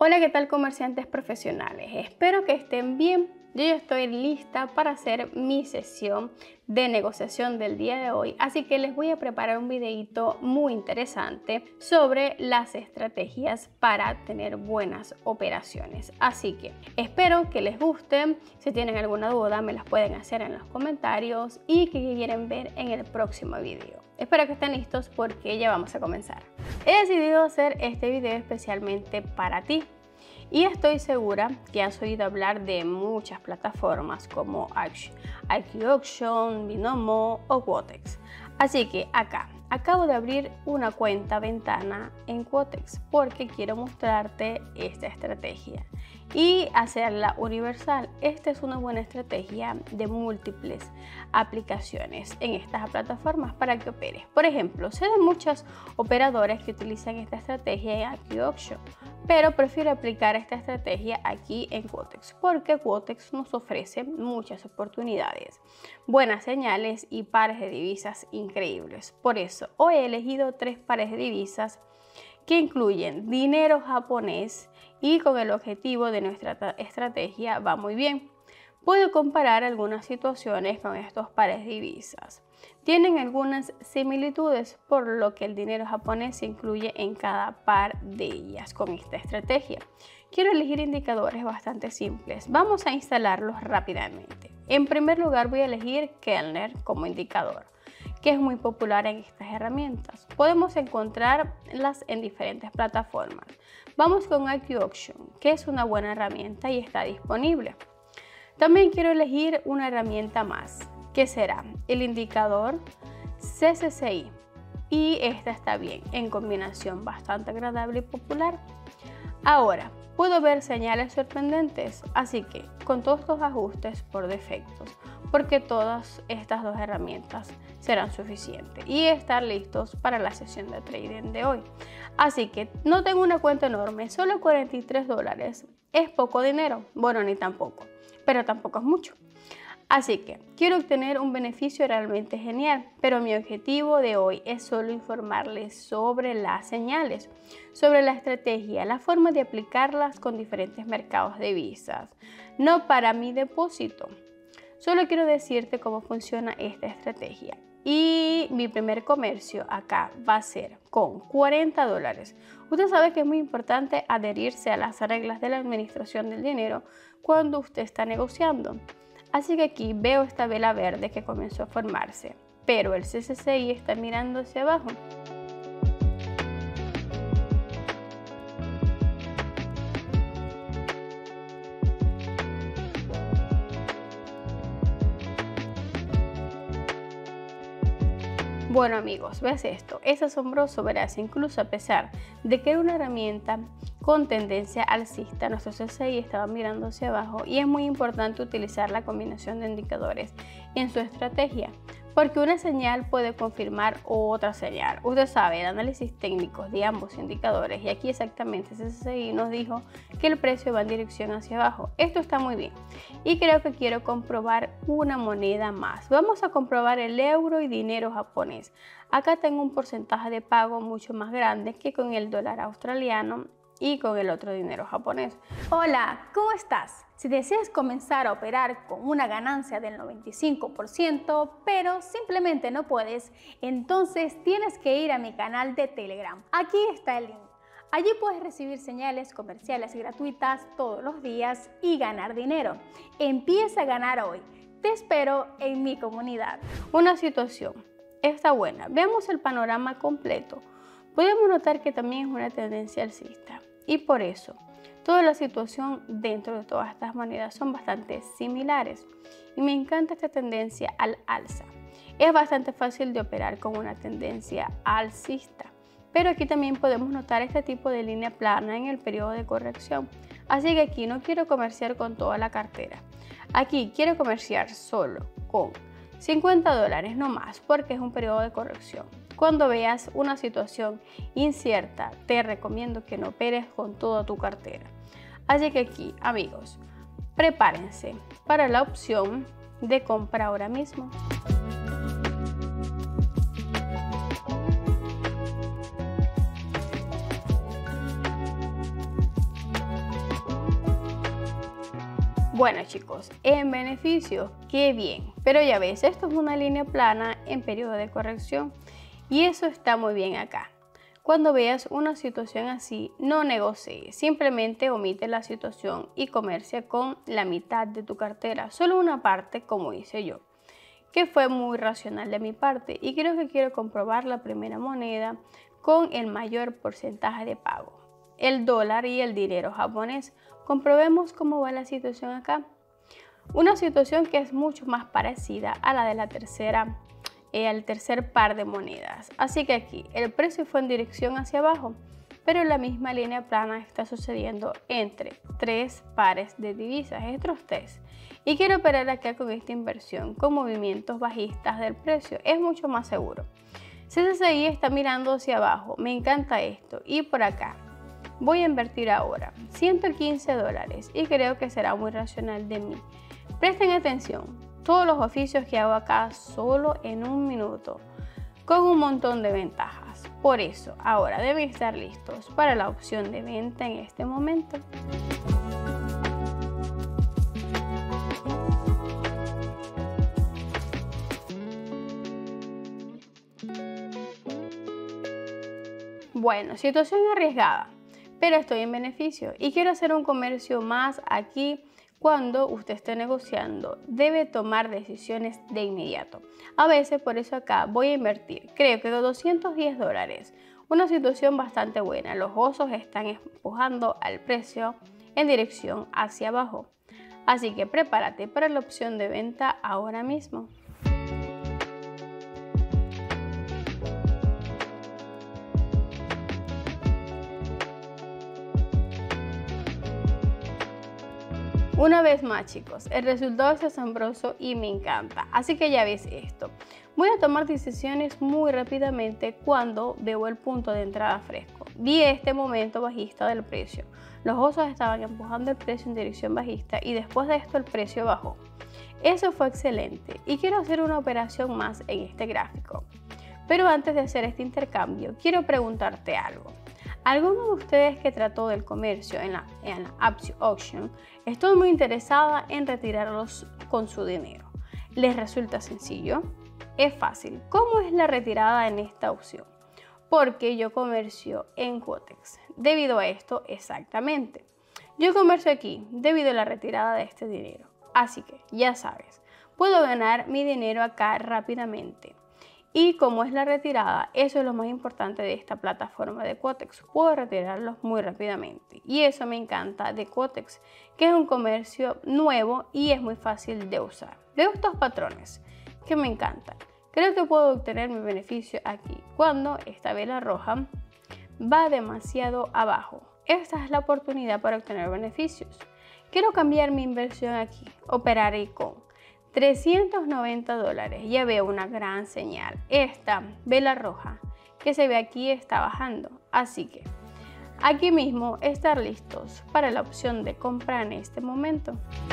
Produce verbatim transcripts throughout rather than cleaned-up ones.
Hola, ¿qué tal comerciantes profesionales? Espero que estén bien. Yo ya estoy lista para hacer mi sesión de negociación del día de hoy, así que les voy a preparar un videito muy interesante sobre las estrategias para tener buenas operaciones. Así que espero que les guste. Si tienen alguna duda me las pueden hacer en los comentarios y que quieren ver en el próximo video. Espero que estén listos porque ya vamos a comenzar. He decidido hacer este video especialmente para ti. Y estoy segura que has oído hablar de muchas plataformas como I Q Auction, Binomo o Quotex. Así que acá acabo de abrir una cuenta ventana en Quotex porque quiero mostrarte esta estrategia y hacerla universal. Esta es una buena estrategia de múltiples aplicaciones en estas plataformas para que operes. Por ejemplo, sé de muchos operadores que utilizan esta estrategia en I Q Auction, pero prefiero aplicar esta estrategia aquí en Quotex porque Quotex nos ofrece muchas oportunidades, buenas señales y pares de divisas increíbles. Por eso hoy he elegido tres pares de divisas que incluyen dinero japonés y con el objetivo de nuestra estrategia va muy bien. Puedo comparar algunas situaciones con estos pares de divisas. Tienen algunas similitudes, por lo que el dinero japonés se incluye en cada par de ellas con esta estrategia. Quiero elegir indicadores bastante simples. Vamos a instalarlos rápidamente. En primer lugar voy a elegir Kellner como indicador, que es muy popular en estas herramientas. Podemos encontrarlas en diferentes plataformas. Vamos con I Q Auction, que es una buena herramienta y está disponible. También quiero elegir una herramienta más, que será el indicador C C C I. Y esta está bien, en combinación bastante agradable y popular. Ahora, puedo ver señales sorprendentes, así que con todos estos ajustes por defectos, porque todas estas dos herramientas serán suficientes y estar listos para la sesión de trading de hoy. Así que no tengo una cuenta enorme, solo cuarenta y tres dólares. ¿Es poco dinero? Bueno, ni tampoco, pero tampoco es mucho. Así que quiero obtener un beneficio realmente genial, pero mi objetivo de hoy es solo informarles sobre las señales, sobre la estrategia, la forma de aplicarlas con diferentes mercados de divisas, no para mi depósito. Solo quiero decirte cómo funciona esta estrategia. Y mi primer comercio acá va a ser con cuarenta dólares. Usted sabe que es muy importante adherirse a las reglas de la administración del dinero cuando usted está negociando. Así que aquí veo esta vela verde que comenzó a formarse, pero el C C C I está mirando hacia abajo. Bueno amigos, ves esto, es asombroso, verás, incluso a pesar de que era una herramienta con tendencia alcista, nuestro C C C I estaba mirando hacia abajo y es muy importante utilizar la combinación de indicadores en su estrategia, porque una señal puede confirmar otra señal. Usted sabe, el análisis técnico de ambos indicadores, y aquí exactamente el C C C I nos dijo que el precio va en dirección hacia abajo. Esto está muy bien y creo que quiero comprobar una moneda más. Vamos a comprobar el euro y dinero japonés. Acá tengo un porcentaje de pago mucho más grande que con el dólar australiano y con el otro dinero japonés. Hola, ¿cómo estás? Si deseas comenzar a operar con una ganancia del noventa y cinco por ciento, pero simplemente no puedes, entonces tienes que ir a mi canal de Telegram. Aquí está el link. Allí puedes recibir señales comerciales gratuitas todos los días y ganar dinero. Empieza a ganar hoy. Te espero en mi comunidad. Una situación está buena. Veamos el panorama completo. Podemos notar que también es una tendencia alcista y por eso toda la situación dentro de todas estas monedas son bastante similares y me encanta esta tendencia al alza. Es bastante fácil de operar con una tendencia alcista, pero aquí también podemos notar este tipo de línea plana en el periodo de corrección. Así que aquí no quiero comerciar con toda la cartera. Aquí quiero comerciar solo con cincuenta dólares, no más, porque es un periodo de corrección. Cuando veas una situación incierta, te recomiendo que no operes con toda tu cartera. Así que aquí, amigos, prepárense para la opción de compra ahora mismo. Bueno chicos, en beneficios, qué bien, pero ya ves, esto es una línea plana en periodo de corrección y eso está muy bien acá. Cuando veas una situación así, no negocies, simplemente omite la situación y comercia con la mitad de tu cartera, solo una parte como hice yo, que fue muy racional de mi parte y creo que quiero comprobar la primera moneda con el mayor porcentaje de pago, el dólar y el dinero japonés. Comprobemos cómo va la situación acá. Una situación que es mucho más parecida a la de la tercera, eh, al tercer par de monedas. Así que aquí el precio fue en dirección hacia abajo, pero la misma línea plana está sucediendo entre tres pares de divisas, estos tres. Y quiero operar acá con esta inversión, con movimientos bajistas del precio, es mucho más seguro. C C C I está mirando hacia abajo, me encanta esto, y por acá. Voy a invertir ahora ciento quince dólares y creo que será muy racional de mí. Presten atención, todos los oficios que hago acá solo en un minuto, con un montón de ventajas. Por eso, ahora deben estar listos para la opción de venta en este momento. Bueno, situación arriesgada, pero estoy en beneficio y quiero hacer un comercio más aquí. Cuando usted esté negociando, debe tomar decisiones de inmediato. A veces, por eso acá voy a invertir, creo que doscientos diez dólares. Una situación bastante buena. Los osos están empujando al precio en dirección hacia abajo. Así que prepárate para la opción de venta ahora mismo. Una vez más chicos, el resultado es asombroso y me encanta, así que ya ves esto. Voy a tomar decisiones muy rápidamente cuando veo el punto de entrada fresco. Vi este momento bajista del precio. Los osos estaban empujando el precio en dirección bajista y después de esto el precio bajó. Eso fue excelente y quiero hacer una operación más en este gráfico. Pero antes de hacer este intercambio, quiero preguntarte algo. ¿Alguno de ustedes que trató del comercio en la, en la option auction, estoy muy interesada en retirarlos con su dinero? ¿Les resulta sencillo? Es fácil. ¿Cómo es la retirada en esta opción? Porque yo comercio en Quotex. Debido a esto, exactamente. Yo comercio aquí debido a la retirada de este dinero. Así que, ya sabes, puedo ganar mi dinero acá rápidamente. Y como es la retirada, eso es lo más importante de esta plataforma de Quotex. Puedo retirarlos muy rápidamente. Y eso me encanta de Quotex, que es un comercio nuevo y es muy fácil de usar. Veo estos patrones que me encantan. Creo que puedo obtener mi beneficio aquí cuando esta vela roja va demasiado abajo. Esta es la oportunidad para obtener beneficios. Quiero cambiar mi inversión aquí. Operaré con trescientos noventa dólares. Ya veo una gran señal. Esta vela roja que se ve aquí está bajando. Así que aquí mismo estar listos para la opción de compra en este momento.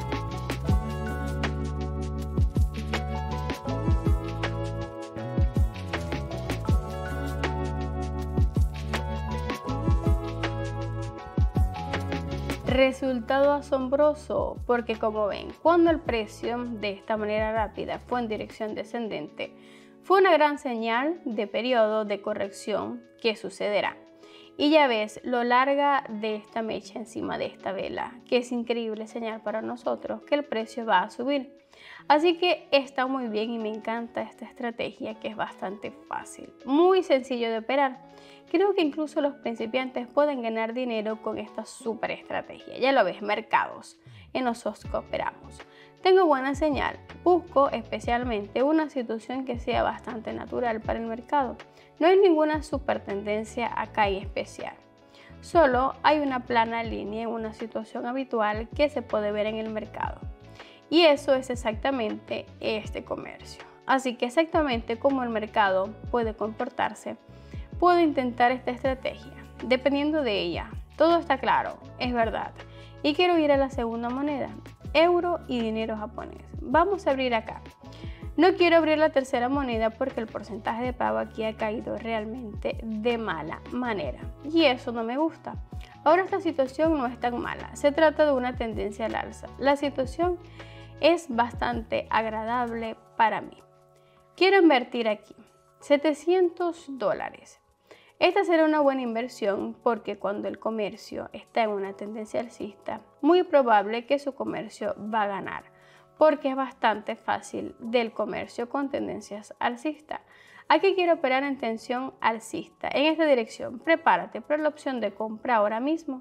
Resultado asombroso, porque como ven, cuando el precio de esta manera rápida fue en dirección descendente, fue una gran señal de periodo de corrección que sucederá. Y ya ves lo larga de esta mecha encima de esta vela, que es increíble señal para nosotros que el precio va a subir. Así que está muy bien y me encanta esta estrategia, que es bastante fácil, muy sencillo de operar. Creo que incluso los principiantes pueden ganar dinero con esta super estrategia. Ya lo ves, mercados en los que operamos. Tengo buena señal. Busco especialmente una situación que sea bastante natural para el mercado. No hay ninguna super tendencia acá en especial. Solo hay una plana línea en una situación habitual que se puede ver en el mercado. Y eso es exactamente este comercio. Así que exactamente como el mercado puede comportarse, puedo intentar esta estrategia. Dependiendo de ella, todo está claro, es verdad. Y quiero ir a la segunda moneda, euro y dinero japonés. Vamos a abrir acá. No quiero abrir la tercera moneda porque el porcentaje de pago aquí ha caído realmente de mala manera. Y eso no me gusta. Ahora esta situación no es tan mala, se trata de una tendencia al alza. La situación es bastante agradable para mí. Quiero invertir aquí setecientos dólares. Esta será una buena inversión porque cuando el comercio está en una tendencia alcista, muy probable que su comercio va a ganar, porque es bastante fácil del comercio con tendencias alcistas. Aquí quiero operar en tensión alcista. En esta dirección, prepárate para la opción de compra ahora mismo.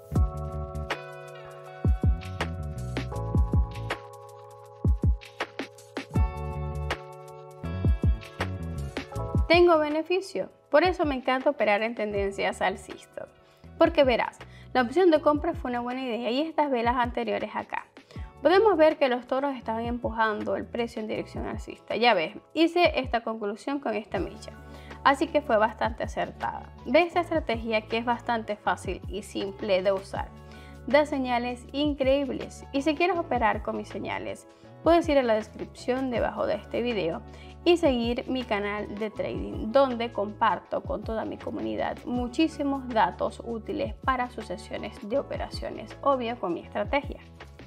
Tengo beneficio, por eso me encanta operar en tendencias alcistas, porque verás, la opción de compra fue una buena idea y estas velas anteriores acá. Podemos ver que los toros estaban empujando el precio en dirección alcista. Ya ves, hice esta conclusión con esta mecha, así que fue bastante acertada. Ve esta estrategia que es bastante fácil y simple de usar. Da señales increíbles y si quieres operar con mis señales, puedes ir a la descripción debajo de este video y seguir mi canal de trading, donde comparto con toda mi comunidad muchísimos datos útiles para sus sesiones de operaciones, obvio con mi estrategia.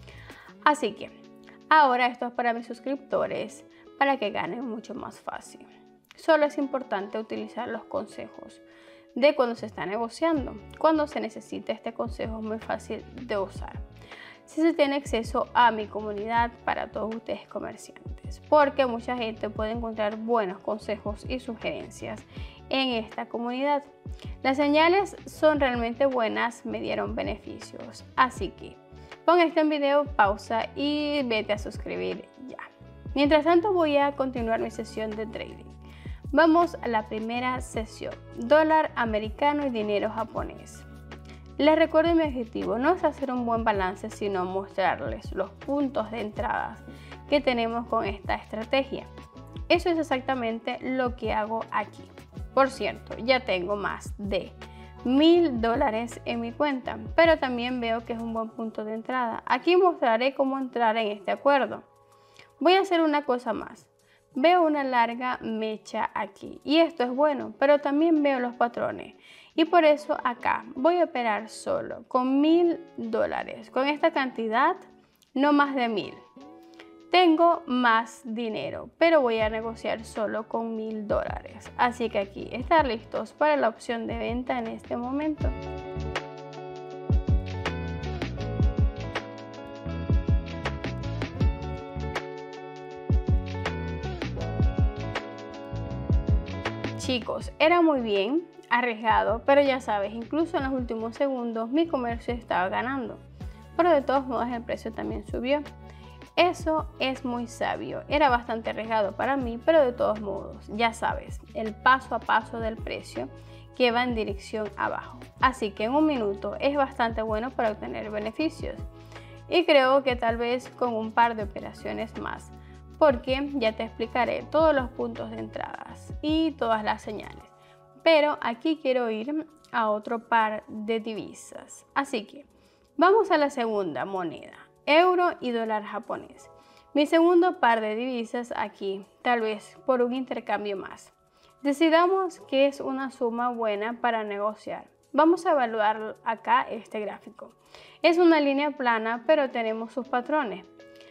Así que ahora esto es para mis suscriptores, para que ganen mucho más fácil. Solo es importante utilizar los consejos de cuando se está negociando. Cuando se necesita este consejo es muy fácil de usar. Si se tiene acceso a mi comunidad para todos ustedes comerciantes, porque mucha gente puede encontrar buenos consejos y sugerencias en esta comunidad. Las señales son realmente buenas, me dieron beneficios, así que pon este video pausa y vete a suscribir ya. Mientras tanto voy a continuar mi sesión de trading. Vamos a la primera sesión, dólar americano y dinero japonés. Les recuerdo mi objetivo, no es hacer un buen balance, sino mostrarles los puntos de entrada que tenemos con esta estrategia. Eso es exactamente lo que hago aquí. Por cierto, ya tengo más de mil dólares en mi cuenta, pero también veo que es un buen punto de entrada. Aquí mostraré cómo entrar en este acuerdo. Voy a hacer una cosa más. Veo una larga mecha aquí y esto es bueno, pero también veo los patrones. Y por eso acá voy a operar solo con mil dólares. Con esta cantidad, no más de mil. Tengo más dinero, pero voy a negociar solo con mil dólares. Así que aquí, estar listos para la opción de venta en este momento. Chicos, era muy bien, arriesgado, pero ya sabes, incluso en los últimos segundos mi comercio estaba ganando. Pero de todos modos el precio también subió. Eso es muy sabio, era bastante arriesgado para mí, pero de todos modos, ya sabes, el paso a paso del precio que va en dirección abajo. Así que en un minuto es bastante bueno para obtener beneficios. Y creo que tal vez con un par de operaciones más, porque ya te explicaré todos los puntos de entradas y todas las señales. Pero aquí quiero ir a otro par de divisas. Así que vamos a la segunda moneda, euro y dólar japonés. Mi segundo par de divisas aquí, tal vez por un intercambio más. Decidamos que es una suma buena para negociar. Vamos a evaluar acá este gráfico. Es una línea plana, pero tenemos sus patrones.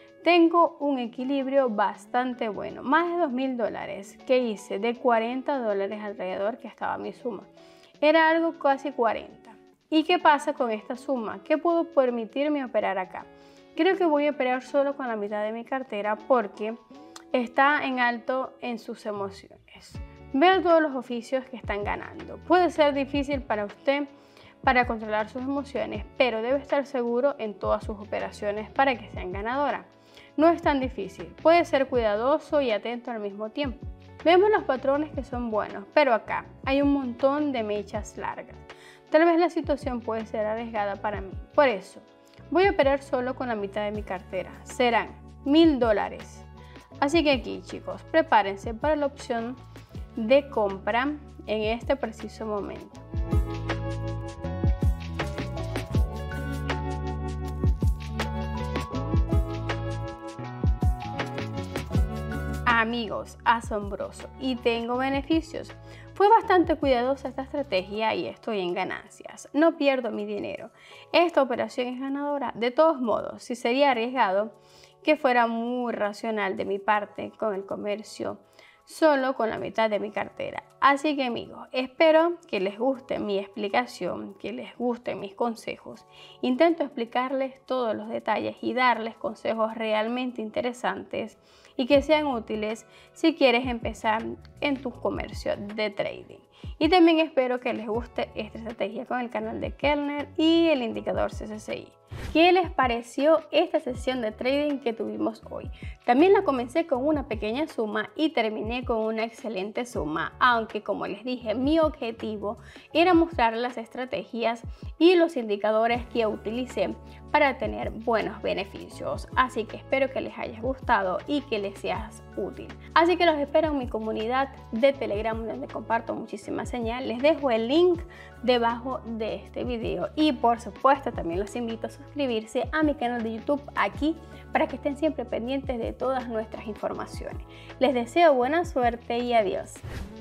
Tengo un equilibrio bastante bueno, más de dos mil dólares que hice de cuarenta dólares alrededor que estaba mi suma. Era algo casi cuarenta. ¿Y qué pasa con esta suma? ¿Qué puedo permitirme operar acá? Creo que voy a operar solo con la mitad de mi cartera porque está en alto en sus emociones. Veo todos los oficios que están ganando. Puede ser difícil para usted para controlar sus emociones, pero debe estar seguro en todas sus operaciones para que sean ganadoras. No es tan difícil, puede ser cuidadoso y atento al mismo tiempo. Vemos los patrones que son buenos, pero acá hay un montón de mechas largas. Tal vez la situación puede ser arriesgada para mí, por eso voy a operar solo con la mitad de mi cartera, serán mil dólares. Así que aquí, chicos, prepárense para la opción de compra en este preciso momento. Amigos, asombroso, y tengo beneficios Fue bastante cuidadosa esta estrategia y estoy en ganancias. No pierdo mi dinero. Esta operación es ganadora. De todos modos, si sería arriesgado que fuera muy racional de mi parte con el comercio, solo con la mitad de mi cartera. Así que amigos, espero que les guste mi explicación, que les gusten mis consejos. Intento explicarles todos los detalles y darles consejos realmente interesantes y que sean útiles si quieres empezar en tu comercio de trading. Y también espero que les guste esta estrategia con el canal de Kellner y el indicador C C C I. ¿Qué les pareció esta sesión de trading que tuvimos hoy? También la comencé con una pequeña suma y terminé con una excelente suma, aunque como les dije, mi objetivo era mostrar las estrategias y los indicadores que utilicé para tener buenos beneficios. Así que espero que les haya gustado y que les sea útil. Así que los espero en mi comunidad de Telegram, donde comparto muchísimas señales. Les dejo el link debajo de este video y por supuesto también los invito a suscribirse a mi canal de YouTube aquí para que estén siempre pendientes de todas nuestras informaciones. Les deseo buena suerte y adiós.